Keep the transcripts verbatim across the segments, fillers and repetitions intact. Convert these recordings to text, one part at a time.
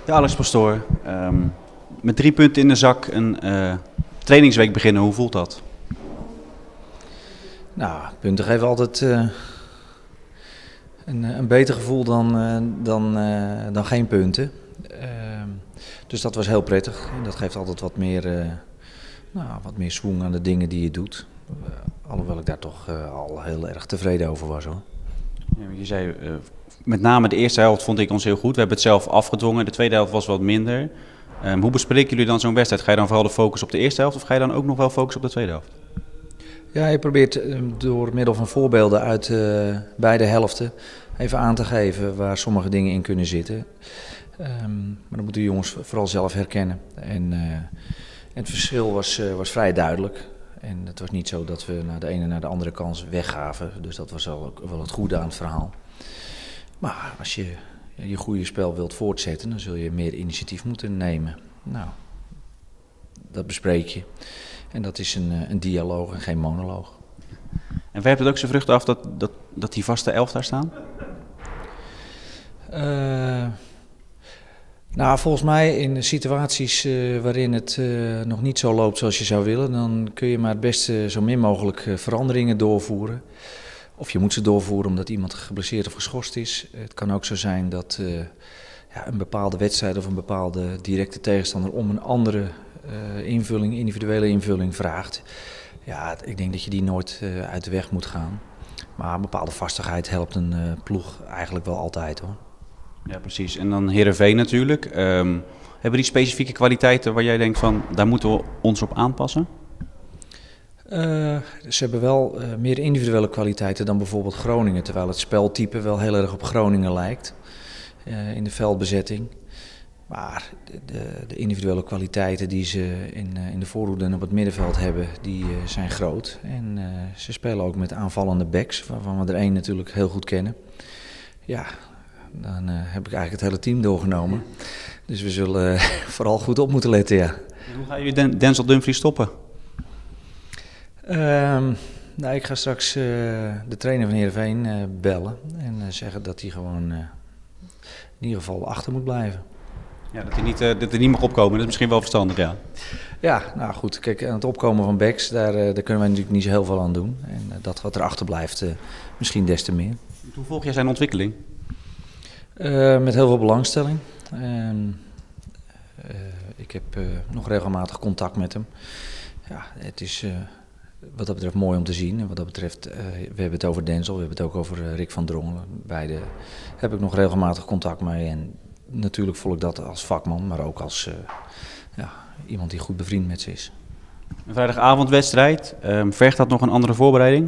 Ja, Alex Pastoor. Um, met drie punten in de zak een uh, trainingsweek beginnen, hoe voelt dat? Nou, punten geven altijd uh, een, een beter gevoel dan, uh, dan, uh, dan geen punten. Uh, dus dat was heel prettig. Dat geeft altijd wat meer, uh, nou, wat meer swoeng aan de dingen die je doet. Uh, alhoewel ik daar toch uh, al heel erg tevreden over was, hoor. Ja, je zei, uh, met name de eerste helft vond ik ons heel goed. We hebben het zelf afgedwongen. De tweede helft was wat minder. Um, hoe bespreken jullie dan zo'n wedstrijd? Ga je dan vooral de focus op de eerste helft of ga je dan ook nog wel focussen op de tweede helft? Ja, je probeert door middel van voorbeelden uit uh, beide helften even aan te geven waar sommige dingen in kunnen zitten. Um, maar dan moeten de jongens vooral zelf herkennen. En, uh, en het verschil was, uh, was vrij duidelijk. En het was niet zo dat we naar de ene naar de andere kans weggaven. Dus dat was wel, wel het goede aan het verhaal. Maar als je je goede spel wilt voortzetten, dan zul je meer initiatief moeten nemen. Nou, dat bespreek je. En dat is een, een dialoog en geen monoloog. En werpt het ook zijn vruchten af dat, dat, dat die vaste elf daar staan? Uh, nou, volgens mij in situaties uh, waarin het uh, nog niet zo loopt zoals je zou willen, dan kun je maar het beste zo min mogelijk uh, veranderingen doorvoeren. Of je moet ze doorvoeren omdat iemand geblesseerd of geschorst is. Het kan ook zo zijn dat uh, ja, een bepaalde wedstrijd of een bepaalde directe tegenstander om een andere uh, invulling, individuele invulling vraagt. Ja, ik denk dat je die nooit uh, uit de weg moet gaan. Maar een bepaalde vastigheid helpt een uh, ploeg eigenlijk wel altijd, hoor. Ja, precies. En dan Heerenveen natuurlijk. Um, hebben die specifieke kwaliteiten waar jij denkt van, daar moeten we ons op aanpassen? Uh, ze hebben wel uh, meer individuele kwaliteiten dan bijvoorbeeld Groningen, terwijl het speltype wel heel erg op Groningen lijkt uh, in de veldbezetting. Maar de, de individuele kwaliteiten die ze in, uh, in de voorhoede en op het middenveld hebben, die uh, zijn groot. En uh, ze spelen ook met aanvallende backs, waarvan we er één natuurlijk heel goed kennen. Ja, dan uh, heb ik eigenlijk het hele team doorgenomen. Dus we zullen uh, vooral goed op moeten letten, ja. En hoe ga je Den- Denzel Dumfries stoppen? Um, nou, ik ga straks uh, de trainer van Heerenveen uh, bellen en uh, zeggen dat hij gewoon uh, in ieder geval achter moet blijven. Ja, dat hij niet, uh, dat hij niet mag opkomen, dat is misschien wel verstandig, ja. Ja, nou goed, kijk, aan het opkomen van backs, daar, uh, daar kunnen wij natuurlijk niet zo heel veel aan doen. En uh, dat wat erachter blijft, uh, misschien des te meer. Hoe volg jij zijn ontwikkeling? Uh, met heel veel belangstelling. Uh, uh, ik heb uh, nog regelmatig contact met hem. Ja, het is uh, wat dat betreft mooi om te zien. En wat dat betreft, uh, we hebben het over Denzel, we hebben het ook over uh, Rick van Drongelen. Beide heb ik nog regelmatig contact mee. En natuurlijk volg ik dat als vakman, maar ook als uh, ja, iemand die goed bevriend met ze is. Een vrijdagavondwedstrijd, um, vergt dat nog een andere voorbereiding?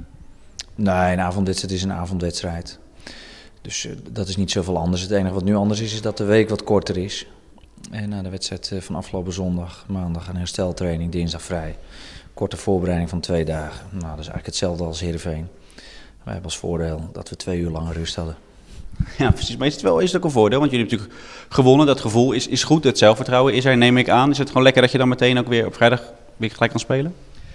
Nee, een avondwedstrijd is een avondwedstrijd. Dus uh, dat is niet zoveel anders. Het enige wat nu anders is, is dat de week wat korter is. En na de wedstrijd uh, van afgelopen zondag, maandag een hersteltraining, dinsdag vrij. Korte voorbereiding van twee dagen. Nou, dat is eigenlijk hetzelfde als Heerenveen. Wij hebben als voordeel dat we twee uur langer rust hadden. Ja, precies. Maar is het wel is het ook een voordeel? Want jullie hebben natuurlijk gewonnen. Dat gevoel is, is goed. Het zelfvertrouwen is er, neem ik aan. Is het gewoon lekker dat je dan meteen ook weer op vrijdag weer gelijk kan spelen?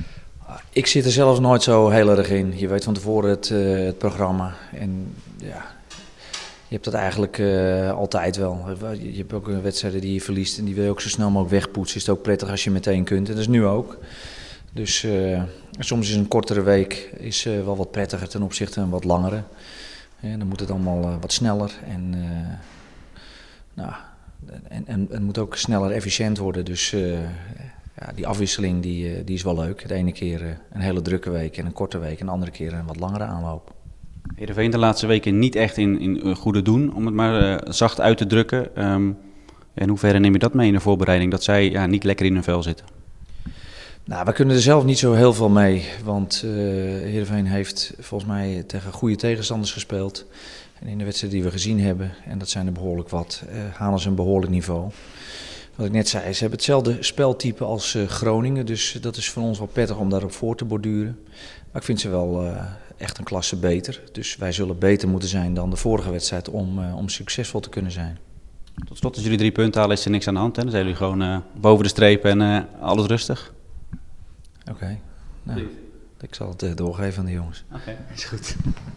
Ik zit er zelfs nooit zo heel erg in. Je weet van tevoren het, uh, het programma. En ja, je hebt dat eigenlijk uh, altijd wel. Je hebt ook wedstrijden die je verliest en die wil je ook zo snel mogelijk wegpoetsen. Is het ook prettig als je meteen kunt. En dat is nu ook. Dus uh, soms is een kortere week is, uh, wel wat prettiger ten opzichte van een wat langere. Ja, dan moet het allemaal uh, wat sneller en, uh, nou, en, en het moet ook sneller efficiënt worden. Dus uh, ja, die afwisseling die, uh, die is wel leuk. De ene keer uh, een hele drukke week en een korte week en de andere keer een wat langere aanloop. Heerenveen de laatste weken niet echt in, in goede doen, om het maar uh, zacht uit te drukken. Um, in hoeverre neem je dat mee in de voorbereiding, dat zij ja, niet lekker in hun vel zitten? Nou, we kunnen er zelf niet zo heel veel mee, want uh, Heerenveen heeft volgens mij tegen goede tegenstanders gespeeld. En in de wedstrijden die we gezien hebben, en dat zijn er behoorlijk wat, uh, halen ze een behoorlijk niveau. Wat ik net zei, ze hebben hetzelfde speltype als uh, Groningen, dus dat is voor ons wel prettig om daarop voor te borduren. Maar ik vind ze wel uh, echt een klasse beter, dus wij zullen beter moeten zijn dan de vorige wedstrijd om, uh, om succesvol te kunnen zijn. Tot slot, als jullie drie punten halen, is er niks aan de hand. Hè? Dan zijn jullie gewoon uh, boven de streep en uh, alles rustig. Oké, okay. Nou, ik zal het uh, doorgeven aan de jongens. Oké, okay. Is goed.